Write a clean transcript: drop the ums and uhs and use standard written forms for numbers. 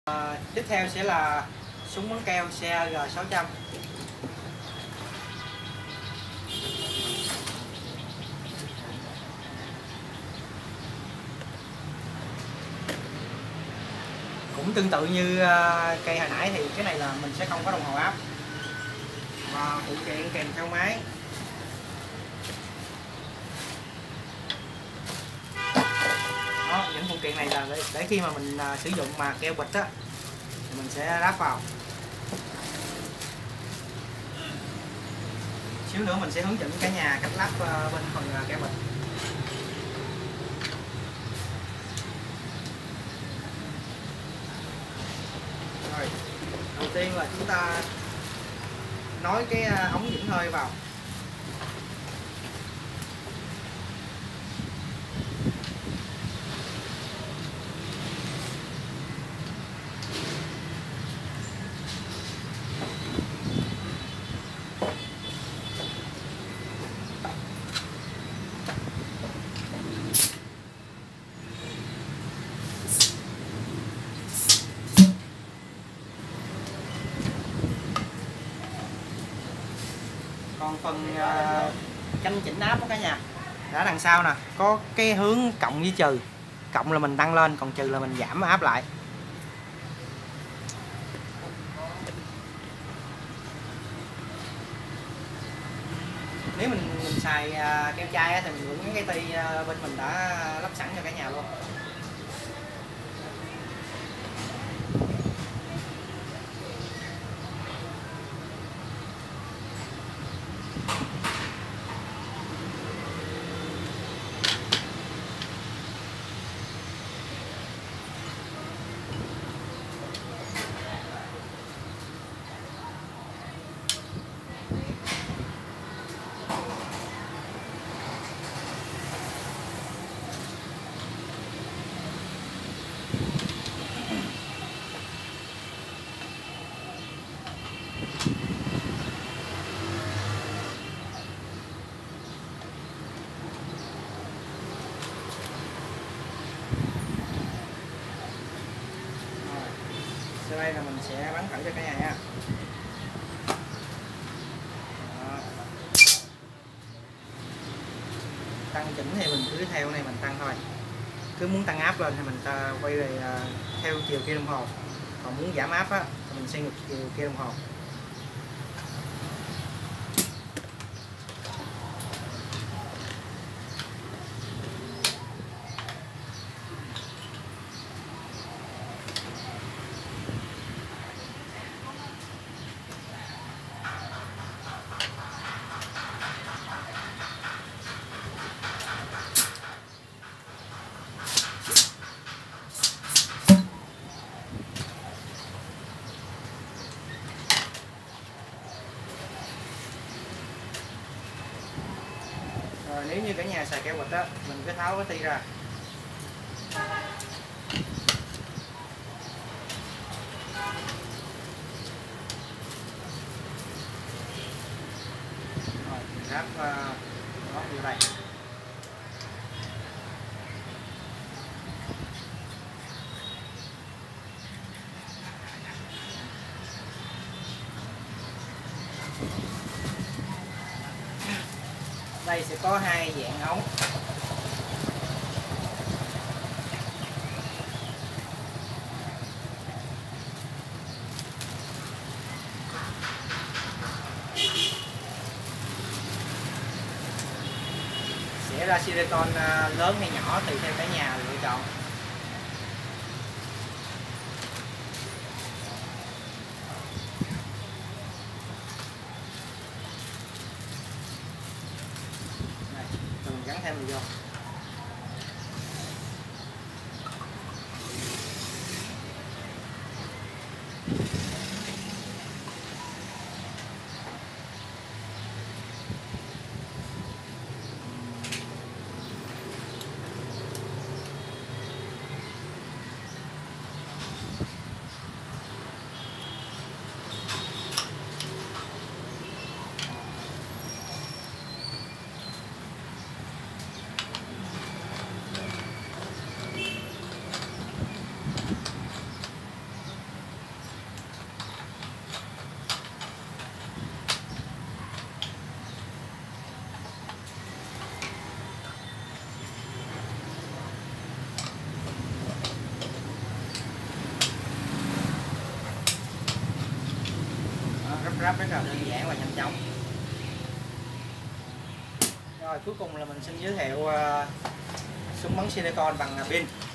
Tiếp theo sẽ là súng bắn keo CAG600. Cũng tương tự như cây hồi nãy thì cái này là mình sẽ không có đồng hồ áp và phụ kiện kèm theo máy. Đó, những phụ kiện này là để khi mà mình sử dụng mà keo bịch á thì mình sẽ ráp vào. Xíu nữa mình sẽ hướng dẫn cả nhà cách lắp bên phần keo bịch. Rồi, đầu tiên là chúng ta nối cái ống dẫn hơi vào. Còn phần châm chỉnh áp của cả nhà đã đằng sau nè, có cái hướng cộng với trừ. Cộng là mình tăng lên, còn trừ là mình giảm áp lại. Nếu mình xài keo chai thì mình mượn cái cây bên mình đã lắp sẵn cho cả nhà luôn. Sau đây là mình sẽ bắn thử cho cả nhà nha. Tăng chỉnh thì mình cứ theo này mình tăng thôi. Cứ muốn tăng áp lên thì mình quay về theo chiều kia đồng hồ. Còn muốn giảm áp á thì mình xoay ngược chiều kia đồng hồ. Rồi, nếu như cả nhà xài keo bịch á, mình cứ tháo cái ti ra. Rồi, mình ráp lót vô đây. Đây sẽ có hai dạng ống. Sẽ ra silicon lớn hay nhỏ tùy theo cả nhà lựa chọn. Này, mình gắn thêm mình vô. ráp rất là đơn giản và nhanh chóng. Rồi cuối cùng là mình xin giới thiệu súng bắn silicon bằng pin.